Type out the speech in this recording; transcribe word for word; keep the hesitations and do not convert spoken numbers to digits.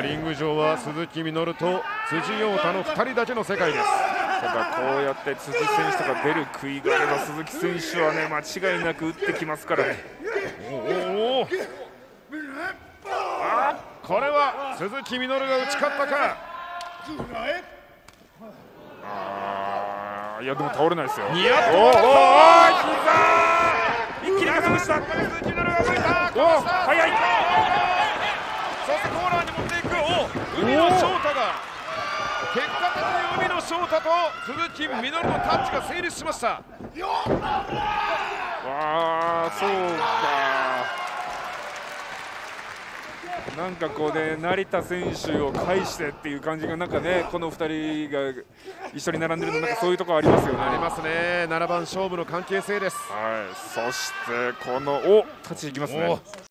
今リング上は鈴木みのると辻陽太のふたりだけの世界です。 ただこうやって辻選手とか出る杭があれば鈴木選手はね間違いなく打ってきますからね。 おお、あ、これは鈴木みのるが打ち勝ったか。 あー、いやでも倒れないですよ。 ニヤッとおおお笑膝一気に加速した。 鈴木みのるが動いた。 おお早い。 そしてコーナーに持っていく。お、海野翔太が結果的に海野翔太と鈴木みのるのタッチが成立しました。 わあ、そうか。なんかこうね、成田選手を返してっていう感じがなんかね、このふたりが一緒に並んでるのなんかそういうところありますよね。 ありますね。ななばん勝負の関係性です。 はい、そしてこのおタッチいきますね。